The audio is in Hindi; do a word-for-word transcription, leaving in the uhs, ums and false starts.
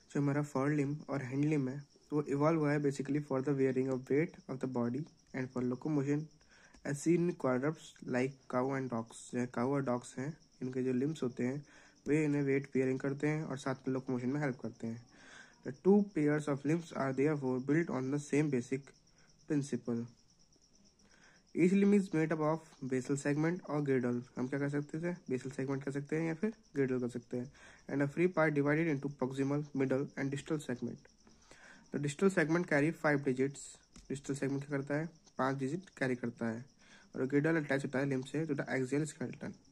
जो हमारा फॉर लिम और हैंड लिम है वो इवॉल्व हुआ है basically for the bearing of weight of the body and for locomotion as seen in quadrupeds like cow and dogs. जो काउ और डॉग्स हैं इनके जो लिम्स होते हैं वे इन्हें वेट पेयरिंग करते हैं और साथ में लोकोमोशन में हेल्प करते हैं। The two pairs of limbs are therefore built on the same basic principle. Each limb is made up of basal segment और गिर्डल। हम क्या कर सकते थे, बेसल सेगमेंट कर सकते हैं या फिर गिर्डल कर सकते हैं। And a free part divided into proximal, middle and distal segment. The distal segment carry five digits. Distal segment क्या करता है, पांच डिजिट कैरी करता है। और गिर्डल अटैच होता है लिम्ब से टू द एक्सियल स्केलेटन।